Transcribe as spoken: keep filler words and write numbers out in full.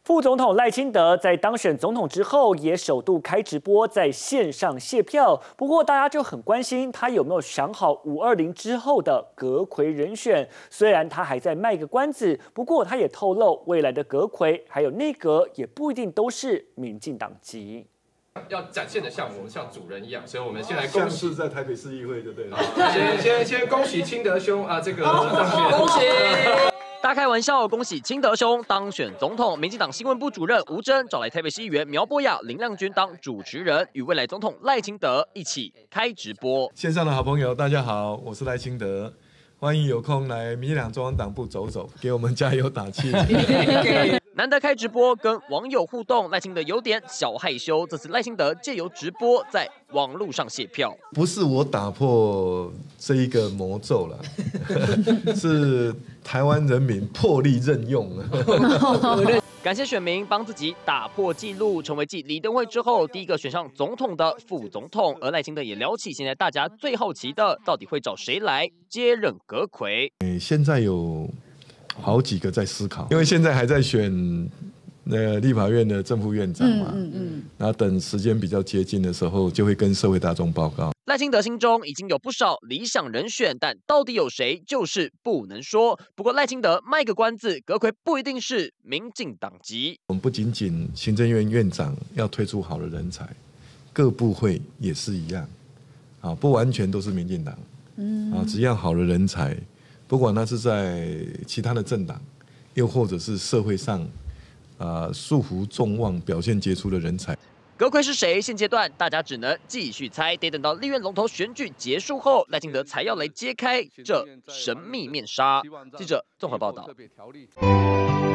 副总统赖清德在当选总统之后，也首度开直播在线上谢票。不过，大家就很关心他有没有想好五二零之后的阁揆人选。虽然他还在卖个关子，不过他也透露，未来的阁揆还有内阁也不一定都是民进党籍。 要展现的像我们像主人一样，所以我们先来恭喜， 像是在台北市议会就对了。 先先先恭喜清德兄啊，这个当选， 恭喜！大开玩笑，恭喜清德兄当选总统。民进党新闻部主任吴峥找来台北市议员苗博雅、林亮君当主持人，与未来总统赖清德一起开直播。 线上的好朋友，大家好，我是赖清德。 欢迎有空来民进党中央党部走走，给我们加油打气。 难得开直播跟网友互动，赖清德有点小害羞。这次赖清德借由直播在网络上谢票， 不是我打破这一个魔咒了，是台湾人民破例任用了。 感谢选民帮自己打破纪录，成为继李登辉之后第一个选上总统的副总统。而赖清德也聊起现在大家最好奇的，到底会找谁来接任阁揆？ 诶，现在有好几个在思考，因为现在还在选那个立法院的正副院长嘛，嗯嗯，然后等时间比较接近的时候，就会跟社会大众报告。 赖清德心中已经有不少理想人选，但到底有谁就是不能说。不过赖清德卖个关子，阁揆不一定是民进党籍。 我们不仅仅行政院院长要推出好的人才，各部会也是一样，啊，不完全都是民进党，嗯，啊，只要好的人才，不管他是在其他的政党，又或者是社会上，啊，束缚众望、表现杰出的人才。 阁揆是谁？现阶段大家只能继续猜，得等到立院龙头选举结束后，赖清德才要来揭开这神秘面纱。记者综合报道。